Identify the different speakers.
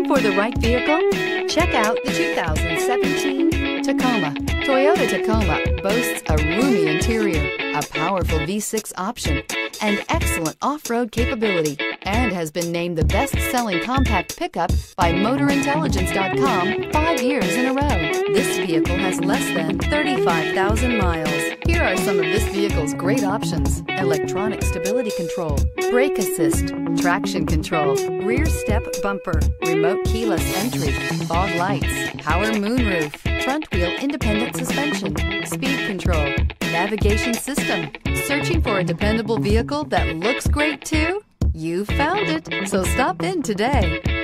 Speaker 1: Looking for the right vehicle? Check out the 2017 Tacoma. Toyota Tacoma boasts a roomy interior, a powerful V6 option, and excellent off-road capability, and has been named the best-selling compact pickup by MotorIntelligence.com 5 years in a row. This vehicle has less than 35,000 miles. Here are some of this vehicle's great options: electronic stability control, brake assist, traction control, rear step bumper, remote keyless entry, fog lights, power moonroof, front wheel independent suspension, speed control, navigation system. Searching for a dependable vehicle that looks great too? You found it, so stop in today.